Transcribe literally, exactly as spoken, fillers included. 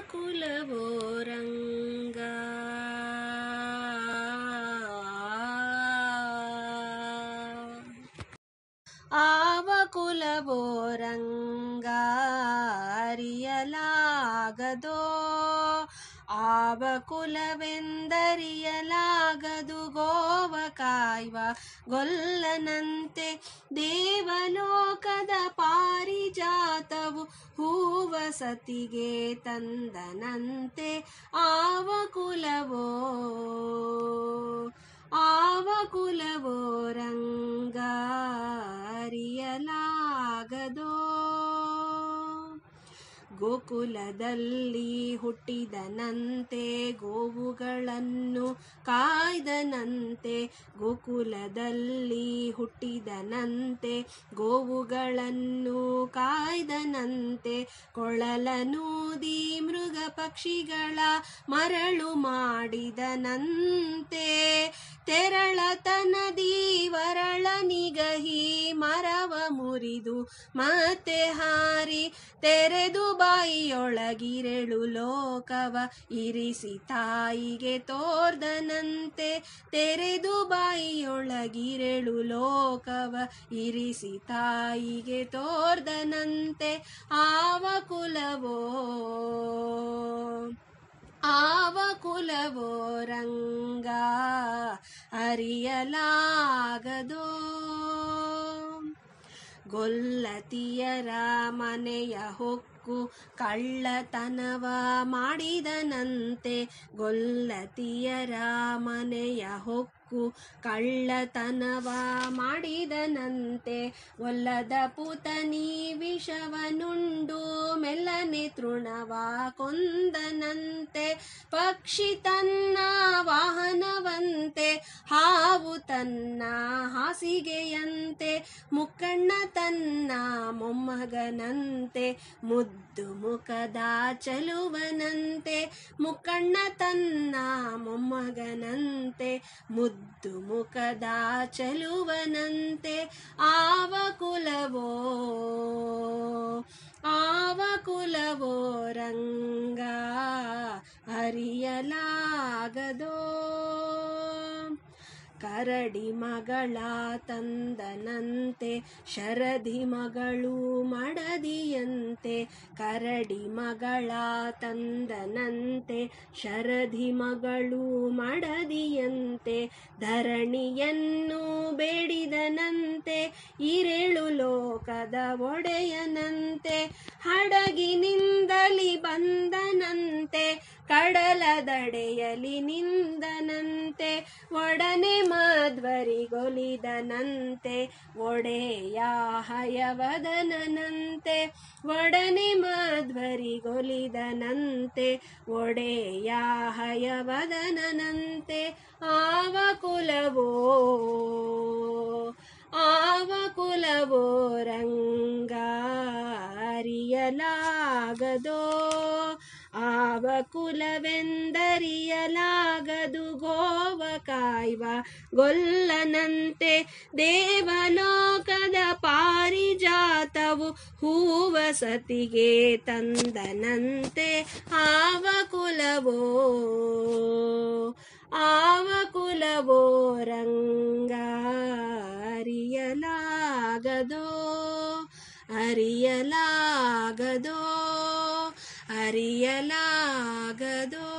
ಕುಲವೋ ರಂಗ ಆವ ಕುಲವೋ ರಂಗ ಅರಿಯಲಾಗದೋ ಆವ ಕುಲವೆಂದರಿಯಲಾಗದು ಗೋವ ಕಾಯ್ವ ಗೊಲ್ಲನಂತೆ ದೇವಲೋಕದ ಪಾರಿಜಾತವು ಹೂವ ಸತಿಗೆ ತಂದನಂತೆ ಆವ ಕುಲವೋ ಆವ ಕುಲವೋ ರಂಗ ಅರಿಯಲಾಗದೋ ಗೋಕುಲದಲ್ಲಿ ಹುಟ್ಟಿದನಂತೆ ಗೋವುಗಳನ್ನು ಕಾಯ್ದನಂತೆ ಗೋಕುಲದಲ್ಲಿ ಹುಟ್ಟಿದನಂತೆ ಗೋವುಗಳನ್ನು ಕಾಯ್ದನಂತೆ ಕೊಳಲನೂದಿ ಮೃಗ ಪಕ್ಷಿಗಳ ಮರಳು ಮಾಡಿದನಂತೆ ತೆರಳತನದಿ ವರಳ ನಿಗಹಿ ಮರವ ಮುರಿದು ಮತ್ತೆ ಹಾರಿ ತೆರೆದು ಬಾಯಿಯೊಳಗಿರೆಳು ಲೋಕವ ಇರಿಸಿ ತಾಯಿಗೆ ತೋರ್ದನಂತೆ ತೆರೆದು ಬಾಯಿಯೊಳಗಿರೆಳು ಲೋಕವ ಇರಿಸಿ ತಾಯಿಗೆ ತೋರ್ದನಂತೆ ಆವ ಕುಲವೋ ಆವ ಕುಲವೋ ರಂಗ ಅರಿಯಲಾಗದೋ ಗೊಲ್ಲತಿಯರ ಮನೆಯ ಹೊಕ್ಕು ಕಳ್ಳತನವ ಮಾಡಿದನಂತೆ ಗೊಲ್ಲತಿಯರ ಮನೆಯ ಹೊಕ್ಕು ಕಳ್ಳತನವ ಮಾಡಿದನಂತೆ ಒಲ್ಲದ ಪುತನಿ ವಿಷವನುಂಡು ಮೆಲ್ಲನೆ ತೃಣವ ಕೊಂದನಂತೆ ಪಕ್ಷಿ ತನ್ನ ವಾಹನವಂತೆ ಹಾವು ತನ್ನ ಹಾಸಿಗೆಯಂತೆ ಮುಕ್ಕಣ್ಣ ತನ್ನ ಮೊಮ್ಮಗನಂತೆ ಮುದ್ದು ಮುಖದ ಚಲುವನಂತೆ ಮುಕ್ಕಣ್ಣ ತನ್ನ ಮೊಮ್ಮಗನಂತೆ ಮುದ್ದು ಮುಖದ ಚಲುವನಂತೆ ಆವ ಕುಲವೋ ಆವ ಕುಲವೋ ರಂಗ ಅರಿಯಲಾಗದೋ ಕರಡಿ ಮಗಳ ತಂದನಂತೆ ಶರಧಿ ಮಗಳು ಮಡದಿಯಂತೆ ಕರಡಿ ಮಗಳ ತಂದನಂತೆ ಶರಧಿ ಮಗಳು ಮಡದಿಯಂತೆ ಧರಣಿಯನ್ನು ಬೇಡಿದನಂತೆ ಇರೇಳು ಲೋಕದ ಒಡೆಯನಂತೆ ಹಡಗಿನಿಂದಲಿ ಬಂದನಂತೆ ಕಡಲ ದಡೆಯಲಿ ನಿಂದನಂತೆ ಒಡನೆ ಮಧ್ವರಿಗೊಲಿದನಂತೆ ಒಡೆಯ ಹಯವದನಂತೆ ಒಡನೆ ಮಧ್ವರಿಗೊಲಿದನಂತೆ ಒಡೆಯ ಹಯವದನಂತೆ ಆವ ಕುಲವೋ ಆವ ಕುಲವೋ ರಂಗ ಅರಿಯಲಾಗದೋ ಆವ ಕುಲವೆಂದರಿಯಲಾಗದು ಗೋವ ಕಾಯ್ವ ಗೊಲ್ಲನಂತೆ ದೇವಲೋಕದ ಪಾರಿಜಾತವು ಹೂವ ಸತಿಗೆ ತಂದನಂತೆ ಆವ ಕುಲವೋ ಆವ ಕುಲವೋ ರಂಗ ಅರಿಯಲಾಗದೋ ಅರಿಯಲಾಗದೋ ಅರಿಯಲಾಗದೋ